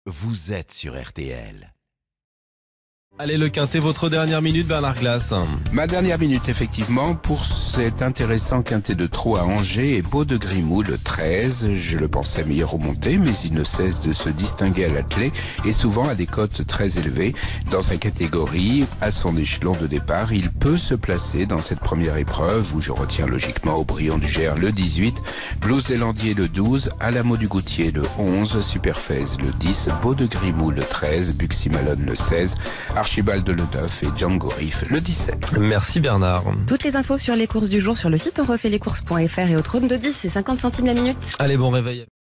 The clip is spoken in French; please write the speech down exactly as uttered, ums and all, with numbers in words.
vous êtes sur R T L. Allez, le quintet, votre dernière minute, Bernard Glass. Ma dernière minute, effectivement, pour cet intéressant quintet de trot à Angers et Beau de Grimou, le treize. Je le pensais meilleur remonté, mais il ne cesse de se distinguer à l'attelé et souvent à des cotes très élevées. Dans sa catégorie, à son échelon de départ, il peut se placer dans cette première épreuve où je retiens logiquement Aubryon du Gers le dix-huit, Blues des Landiers le douze, Alamo du Goutier le onze, Superfez le dix, Beau de Grimou le treize, Buxy Malone le seize, Archibald le neuf et Django Riff le dix-sept. Merci Bernard. Toutes les infos sur les courses du jour sur le site on refait les courses point f r et au trône de dix, c'est cinquante centimes la minute. Allez, bon réveil.